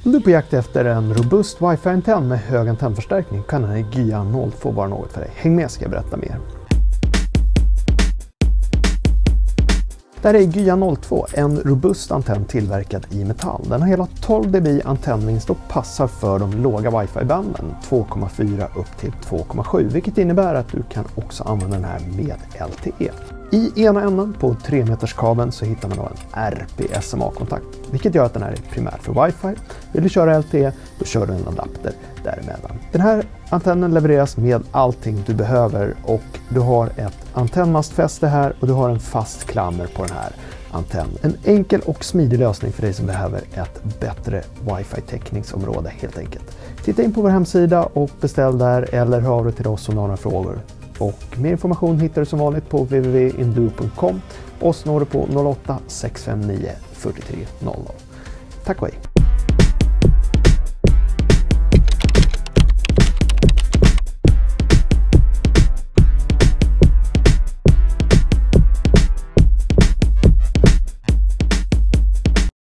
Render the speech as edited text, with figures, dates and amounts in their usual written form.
Om du är på jakt efter en robust wifi-antenn med hög antennförstärkning kan den här GYA 02 vara något för dig. Häng med, ska jag berätta mer. Det här är GYA 02, en robust antenn tillverkad i metall. Den har hela 12 dB antennvinst och passar för de låga wifi-banden 2,4 upp till 2,7, vilket innebär att du kan också använda den här med LTE. I ena änden på 3 meters kabeln så hittar man en RP-SMA-kontakt, vilket gör att den här är primär för wifi. Vill du köra LTE, då kör du en adapter däremellan. Den här antennen levereras med allting du behöver och du har ett antennmastfäste här och du har en fast klammer på den här antennen. En enkel och smidig lösning för dig som behöver ett bättre wifi-täckningsområde helt enkelt. Titta in på vår hemsida och beställ där eller hör av dig till oss om några frågor. Och mer information hittar du som vanligt på www.induo.com. Oss når du på 08 659 43 00. Tack och hej!